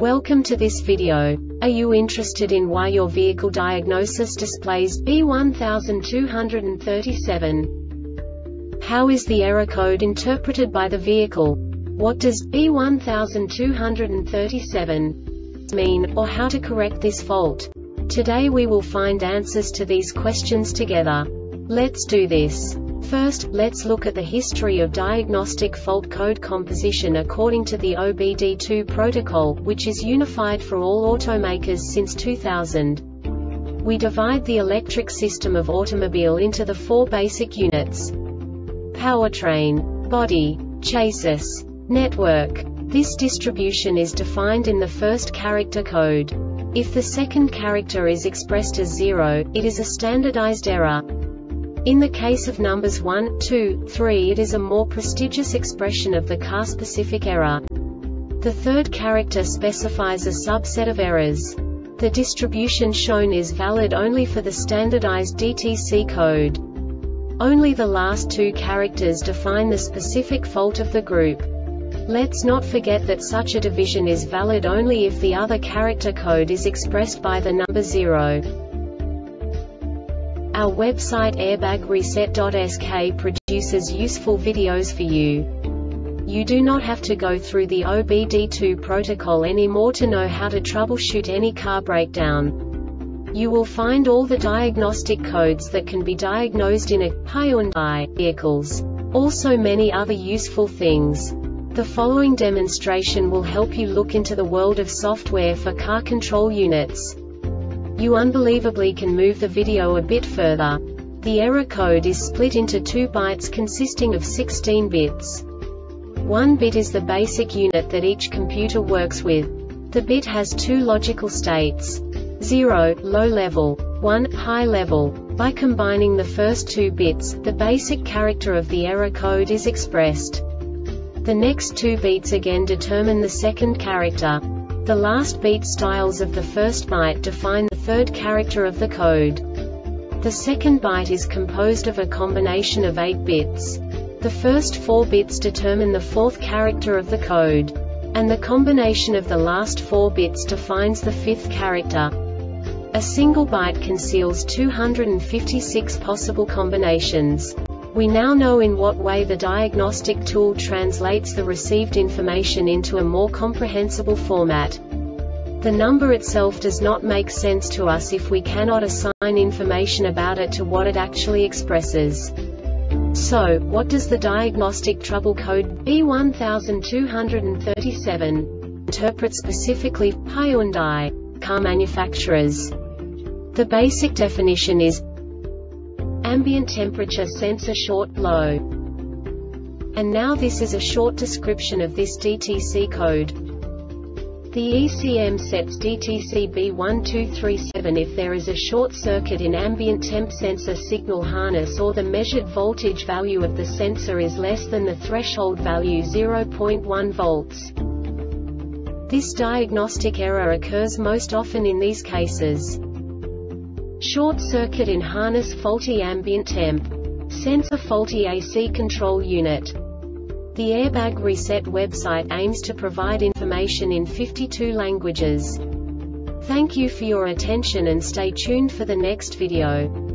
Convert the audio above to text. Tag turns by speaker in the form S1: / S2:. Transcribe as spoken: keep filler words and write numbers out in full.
S1: Welcome to this video. Are you interested in why your vehicle diagnosis displays B one two three seven? How is the error code interpreted by the vehicle? What does B one two three seven mean, or how to correct this fault? Today we will find answers to these questions together. Let's do this. First, let's look at the history of diagnostic fault code composition according to the O B D two protocol, which is unified for all automakers since two thousand. We divide the electric system of automobile into the four basic units: powertrain, body, chassis, network. This distribution is defined in the first character code. If the second character is expressed as zero, it is a standardized error. In the case of numbers one, two, three, it is a more prestigious expression of the car-specific error. The third character specifies a subset of errors. The distribution shown is valid only for the standardized D T C code. Only the last two characters define the specific fault of the group. Let's not forget that such a division is valid only if the other character code is expressed by the number zero. Our website airbag reset dot S K produces useful videos for you. You do not have to go through the O B D two protocol anymore to know how to troubleshoot any car breakdown. You will find all the diagnostic codes that can be diagnosed in a Hyundai vehicles. Also many other useful things. The following demonstration will help you look into the world of software for car control units. You unbelievably can move the video a bit further. The error code is split into two bytes consisting of sixteen bits. One bit is the basic unit that each computer works with. The bit has two logical states: zero, low level, one, high level. By combining the first two bits, the basic character of the error code is expressed. The next two bits again determine the second character. The last beat styles of the first byte define the third character of the code. The second byte is composed of a combination of eight bits. The first four bits determine the fourth character of the code. And the combination of the last four bits defines the fifth character. A single byte conceals two hundred fifty-six possible combinations. We now know in what way the diagnostic tool translates the received information into a more comprehensible format. The number itself does not make sense to us if we cannot assign information about it to what it actually expresses. So, what does the diagnostic trouble code B one two three seven interpret specifically for Hyundai car manufacturers? The basic definition is ambient temperature sensor short, low. And now this is a short description of this D T C code. The E C M sets D T C B one two three seven if there is a short circuit in ambient temp sensor signal harness or the measured voltage value of the sensor is less than the threshold value zero point one volts. This diagnostic error occurs most often in these cases: short circuit in harness, faulty ambient temp sensor, faulty A C control unit. The Airbag Reset website aims to provide information in fifty-two languages. Thank you for your attention and stay tuned for the next video.